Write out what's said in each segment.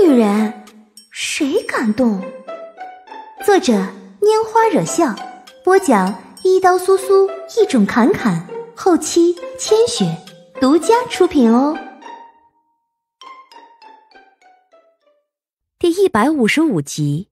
女人，谁敢动？作者：拈花惹笑，播讲：一刀苏苏，一种侃侃，后期：千雪，独家出品哦。第155集。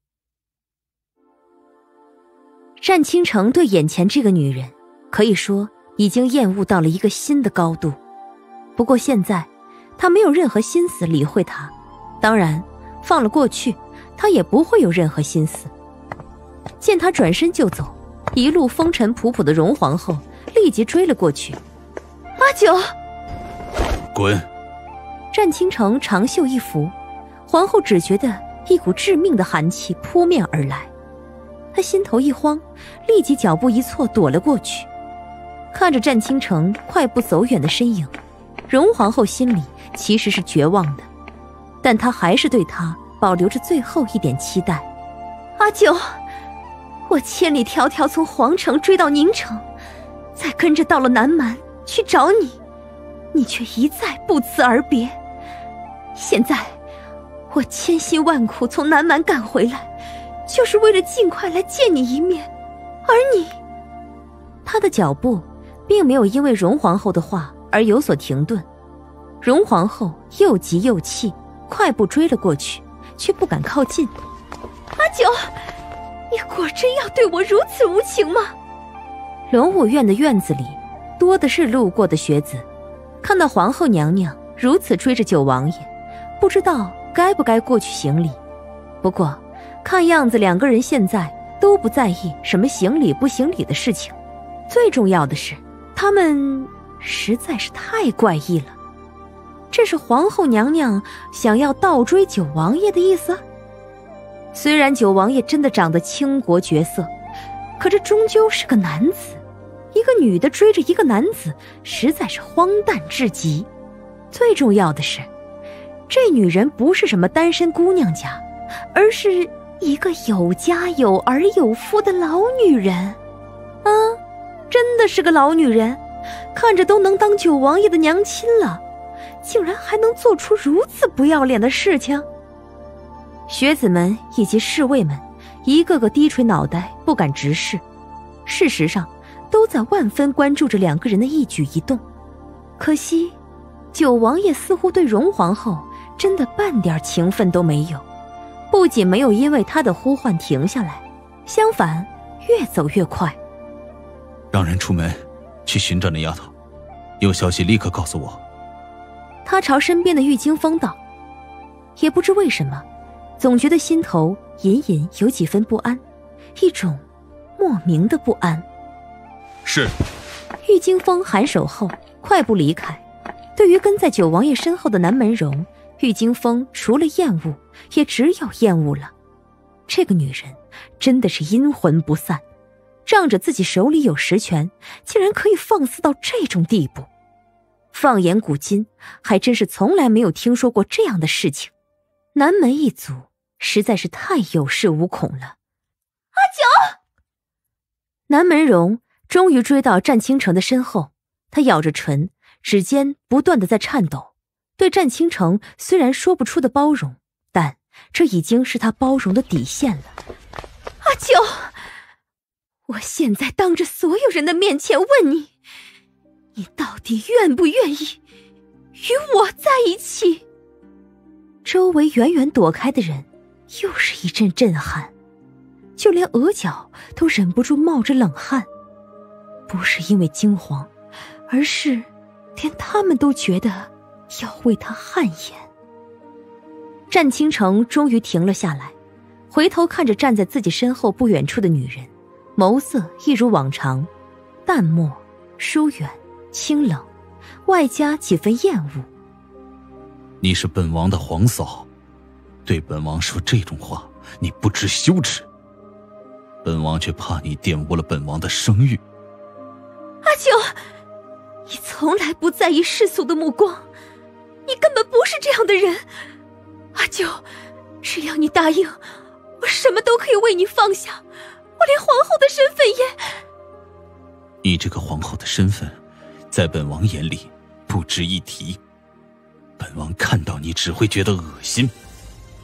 单倾城对眼前这个女人，可以说已经厌恶到了一个新的高度。不过现在，他没有任何心思理会她。当然，放了过去，他也不会有任何心思。见他转身就走，一路风尘仆仆的荣皇后立即追了过去。阿九， 滚！ 单倾城长袖一拂，皇后只觉得一股致命的寒气扑面而来。她心头一慌，立即脚步一错躲了过去。看着单倾城快步走远的身影，荣皇后心里其实是绝望的，但她还是对他保留着最后一点期待。阿九，我千里迢迢从皇城追到宁城，再跟着到了南蛮去找你，你却一再不辞而别。现在我千辛万苦从南蛮赶回来，就是为了尽快来见你一面。而你……他的脚步并没有因为荣皇后的话而有所停顿。荣皇后又急又气，快步追了过去，却不敢靠近。阿九，你果真要对我如此无情吗？龙武院的院子里多的是路过的学子，看到皇后娘娘如此追着九王爷，不知道该不该过去行礼。不过看样子两个人现在都不在意什么行礼不行礼的事情，最重要的是他们实在是太怪异了。这是皇后娘娘想要倒追九王爷的意思？虽然九王爷真的长得倾国绝色，可这终究是个男子，一个女的追着一个男子，实在是荒诞至极。最重要的是，这女人不是什么单身姑娘家，而是一个有家有儿有夫的老女人。真的是个老女人，看着都能当九王爷的娘亲了，竟然还能做出如此不要脸的事情。学子们以及侍卫们一个个低垂脑袋，不敢直视，事实上都在万分关注着两个人的一举一动。可惜九王爷似乎对荣皇后真的半点情分都没有，不仅没有因为他的呼唤停下来，相反越走越快。 让人出门去寻找那丫头，有消息立刻告诉我。 他朝身边的玉京风道。也不知为什么，总觉得心头隐隐有几分不安，一种莫名的不安。 是。 玉京风颔首后快步离开。对于跟在九王爷身后的南门荣，玉京风除了厌恶也只有厌恶了。这个女人真的是阴魂不散，仗着自己手里有实权，竟然可以放肆到这种地步。放眼古今，还真是从来没有听说过这样的事情。南门一族实在是太有恃无恐了。阿九！南门荣终于追到单倾城的身后，他咬着唇，指尖不断地在颤抖。对单倾城虽然说不出的包容，但这已经是他包容的底线了。阿九！我现在当着所有人的面前问你，你到底愿不愿意与我在一起？周围远远躲开的人又是一阵震撼，就连额角都忍不住冒着冷汗，不是因为惊慌，而是连他们都觉得要为他汗颜。单倾城终于停了下来，回头看着站在自己身后不远处的女人，眸色一如往常，淡漠、疏远、清冷，外加几分厌恶。 你是本王的皇嫂，对本王说这种话，你不知羞耻。本王却怕你玷污了本王的声誉。 阿九，你从来不在意世俗的目光，你根本不是这样的人。阿九，只要你答应，我什么都可以为你放下，我连皇后的身份也…… 你这个皇后的身份，在本王眼里不值一提。本王看到你只会觉得恶心。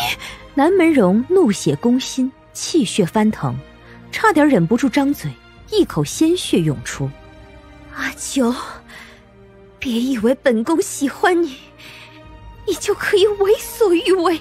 南门荣怒血攻心，气血翻腾，差点忍不住张嘴，一口鲜血涌出。阿九，别以为本宫喜欢你，你就可以为所欲为。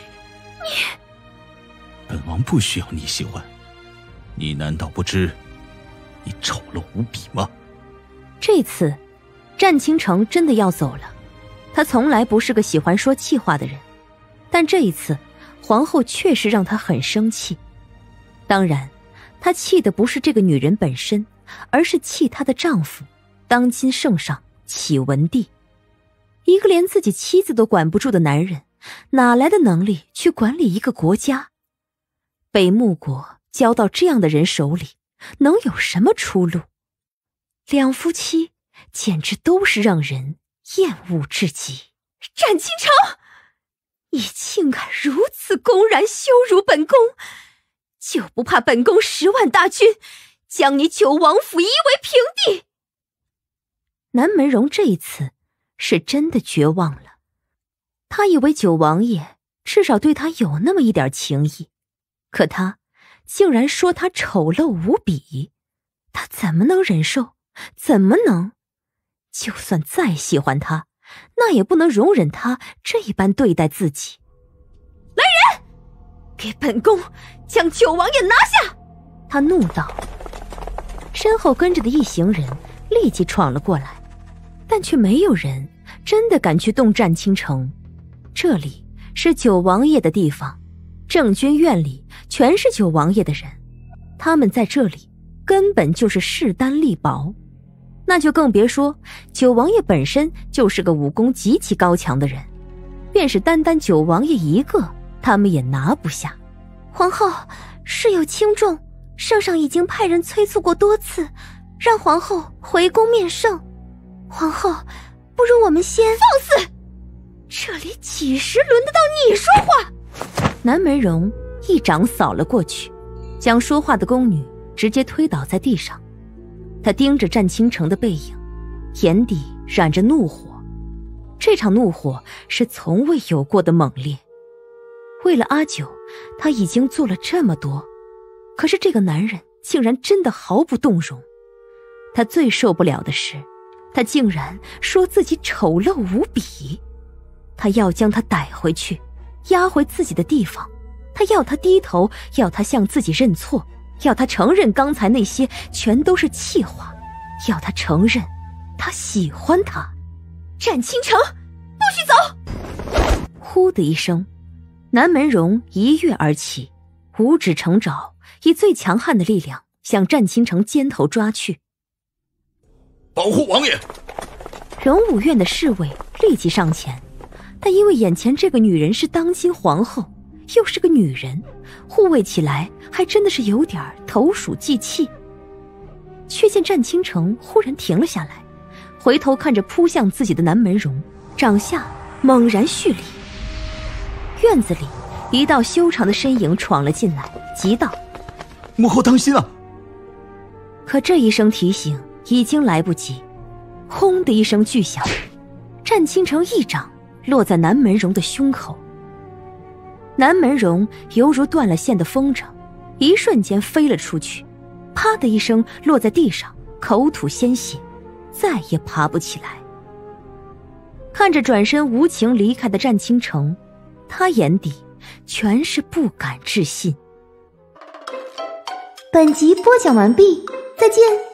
本王不需要你喜欢，你难道不知你丑陋无比吗？ 这次战倾城真的要走了。他从来不是个喜欢说气话的人，但这一次皇后确实让他很生气。当然，他气的不是这个女人本身，而是气她的丈夫当今圣上启文帝。一个连自己妻子都管不住的男人，哪来的能力去管理一个国家？北穆国交到这样的人手里，能有什么出路？两夫妻简直都是让人厌恶至极。战倾城，你竟敢如此公然羞辱本宫，就不怕本宫10万大军将你九王府夷为平地？南门荣这一次是真的绝望了。他以为九王爷至少对他有那么一点情谊，可他竟然说他丑陋无比，他怎么能忍受？怎么能？就算再喜欢他，那也不能容忍他这般对待自己。来人，给本宫将九王爷拿下！他怒道。身后跟着的一行人立即闯了过来，但却没有人真的敢去动战倾城。这里是九王爷的地方，正军院里全是九王爷的人，他们在这里根本就是势单力薄。那就更别说九王爷本身就是个武功极其高强的人，便是单单九王爷一个，他们也拿不下。皇后，事有轻重，圣上已经派人催促过多次，让皇后回宫面圣。皇后，不如我们先……放肆！这里几时轮得到你说话？南门荣一掌扫了过去，将说话的宫女直接推倒在地上。他盯着战倾城的背影，眼底染着怒火。这场怒火是从未有过的猛烈。为了阿九，他已经做了这么多，可是这个男人竟然真的毫不动容。他最受不了的是，他竟然说自己丑陋无比。他要将他逮回去，押回自己的地方。他要他低头，要他向自己认错，要他承认刚才那些全都是气话，要他承认他喜欢他。战倾城，不许走！呼的一声，南门荣一跃而起，五指成爪，以最强悍的力量向战倾城肩头抓去。 保护王爷！ 荣武院的侍卫立即上前，但因为眼前这个女人是当今皇后，又是个女人，护卫起来还真的是有点投鼠忌器。却见战倾城忽然停了下来，回头看着扑向自己的南门荣，掌下猛然蓄力。院子里一道修长的身影闯了进来，急道： 母后当心啊！ 可这一声提醒已经来不及。轰的一声巨响，战倾城一掌落在南门荣的胸口。南门荣犹如断了线的风筝，一瞬间飞了出去，啪的一声落在地上，口吐鲜血，再也爬不起来。看着转身无情离开的战倾城，他眼底全是不敢置信。 本集播讲完毕，再见。